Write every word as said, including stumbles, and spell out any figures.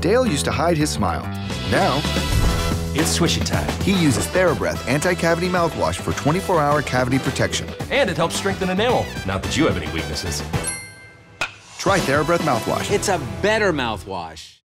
Dale used to hide his smile. Now, It's Swishy Time. he uses TheraBreath Anticavity Mouthwash for twenty-four hour cavity protection. And it helps strengthen enamel. Not that you have any weaknesses. Try TheraBreath Mouthwash. It's a better mouthwash.